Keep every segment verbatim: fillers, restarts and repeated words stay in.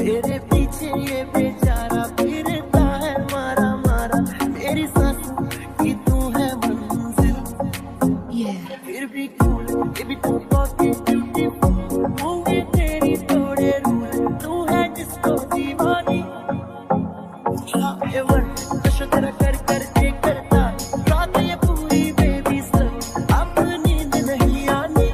तेरे पीछे ये बेचारा फिरता है मारा मारा, मेरी सांसों की तू है मंजिल, फिर भी कूल ये भी तू बहुत ब्यूटीफुल, होंगे तेरी थोड़े रूल, तू है जिसको दीवानी, ये वर्ड नशा तेरा कर कर के करता, रात ये पूरी बेबी सर, अब नींद नहीं आनी,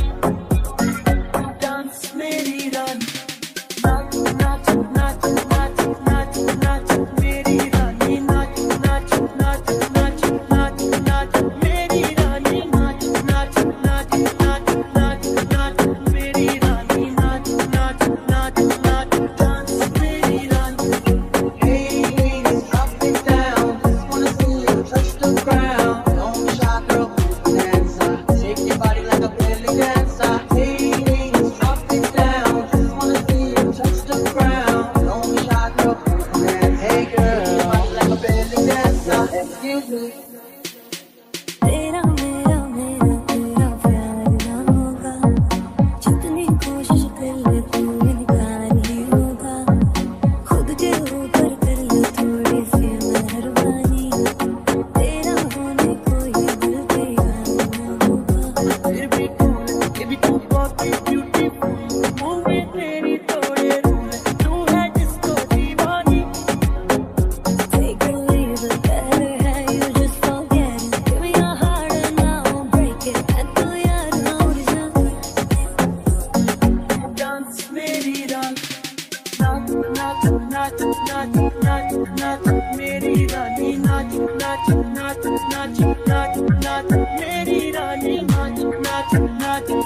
डांस मेरी रानी, नाच नाच नाच नाच नाच नाच मेरी रानी, नाच नाच नाच नाच नाच नाच मेरी रानी, नाच नाच नाच नाच नाच नाच मेरी रानी, नाच नाच नाच नाच डांस मेरी रानी। Hey ladies, up and down, just wanna see you touch the ground. Don't be shy, girl, dancer, shake your body like a belly dancer. Hey ladies, drop it down, just wanna see you touch the ground. Don't be shy, girl, dance. Hey girl, shake your body like a belly dancer. Excuse me. तेरा मेरा मेरा तेरा प्यार ना होगा, जितनी कोशिश कर ले तू इनकार ही होगा, खुद के ऊपर कर ले थोड़ी सी मेहरबानी, तेरा होने को ये दिल तैयार ना होगा, फिर भी कूल ये भी तू बहुत ब्यूटीफुल, होंगे तेरी थोड़े रूल, तू है जिसको दीवानी, take or leave it, better have you just forget it, give me your heart and I won't break it, मैं तो यार हूँ जान, डांस मेरी रानी, नाच नाच नाच नाच नाच नाच मेरी रानी, नाच नाच नाच नाच नाच नाच मेरी रानी, नाच नाच नाच